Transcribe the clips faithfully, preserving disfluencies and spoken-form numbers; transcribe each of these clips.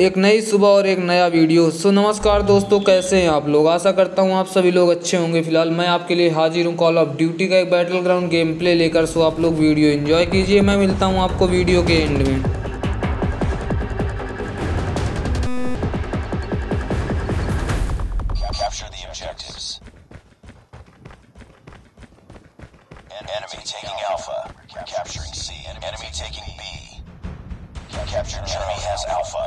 एक नई सुबह और एक नया वीडियो। सो नमस्कार दोस्तों, कैसे हैं आप लोग। आशा करता हूं आप सभी लोग अच्छे होंगे। फिलहाल मैं आपके लिए हाजिर हूं कॉल ऑफ ड्यूटी का एक बैटल ग्राउंड गेम प्ले लेकर। सो आप लोग वीडियो एंजॉय कीजिए। मैं मिलता हूं आपको वीडियो के एंड में। Enemy taking Alpha, capturing C. Enemy taking B. Captured Enemy has Alpha.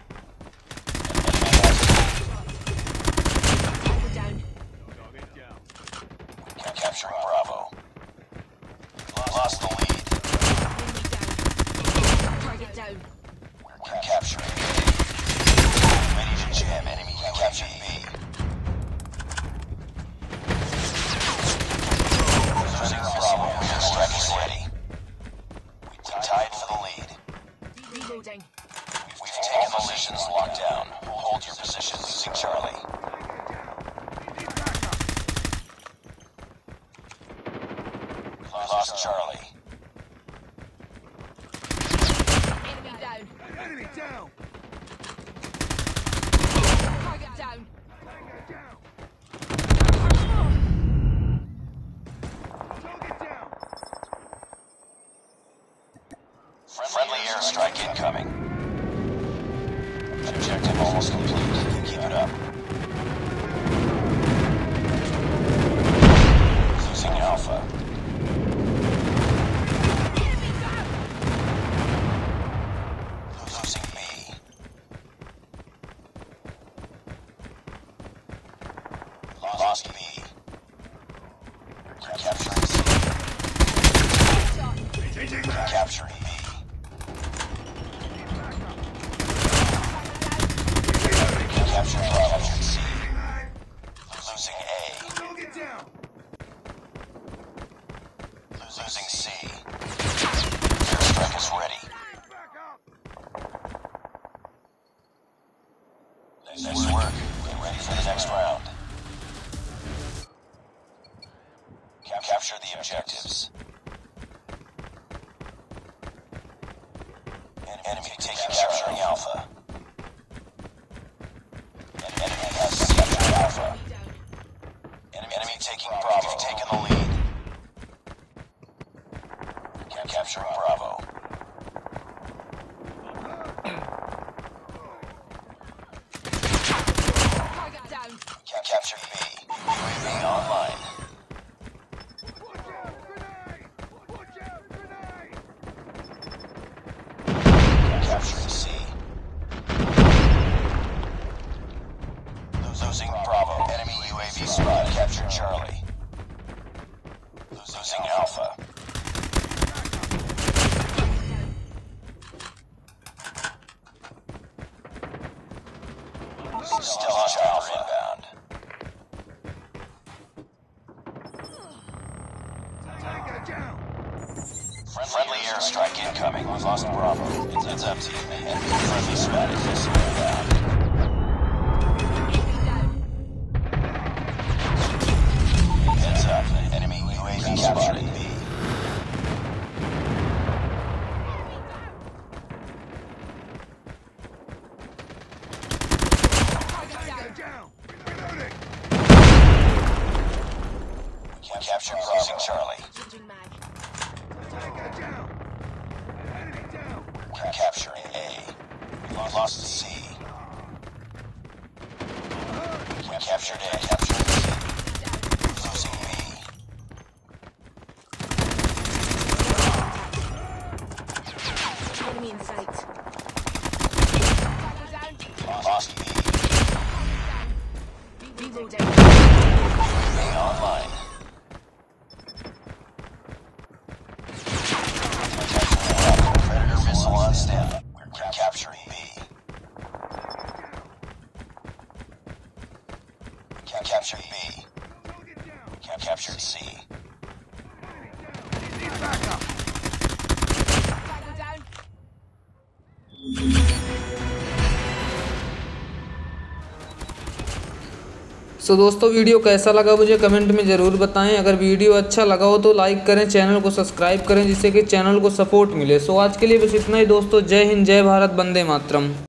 Capturing Bravo. Lost the lead. Target down. We're capturing A. Ready to jam. Enemy captured B. Losing Bravo. Strike is ready. We tied for the lead. Reloading. We've taken positions locked down. Hold your position. Losing Charlie. Lost Charlie. Enemy down. Enemy down! Target down. Target down! Target down! Friendly airstrike incoming. Objective almost complete. Keep it up. Losing Alpha. Losing B. Lost B. Capturing C. Capturing B. Capturing Capturing C. Losing A. Target down! Losing C. Airstrike is ready. Back up! Nice work. Get ready for the next round. Cap- Capture the objectives. En- Enemy taking capturing Alpha. En- Enemy has captured Alpha. Enemy, enemy taking Bravo. You've taken the lead. Cap- Capturing Bravo. Target down. Cap- Captured B. U A V online. Watch out! Grenade! Watch out! Grenade! Capturing C. Losing Bravo. Enemy U A V spotted. Captured Charlie. Losing Alpha. Still on Alpha inbound. Tango down! Friendly airstrike incoming. Lost Bravo. It's, it's up to you. Enemy friendly spotted. Missile inbound. Enemy down. Heads up. Enemy U A V capturing B. Target down. Tango down! Reloading! Cap- Captured Losing Charlie. Changing mag. Tango down! Enemy down! Ca- Capturing A. Lost C. Ca- Captured A. Capturing C. Losing B. Enemy in sight. Target down. Lost B. Reloading. B online. Predator missile on standby. We're ca- capturing B. Ca- Captured B. Target down! Ca- Captured C. Enemy down! Need backup! Target down. सो दोस्तों, video कैसा लगा मुझे comment में ज़रूर बताएं। अगर video अच्छा लगा हो तो लाइक करें, चैनल को सब्सक्राइब करें जिससे कि चैनल को सपोर्ट मिले। सो आज के लिए बस इतना ही दोस्तों। जय हिंद, जय भारत, वंदे मातरम।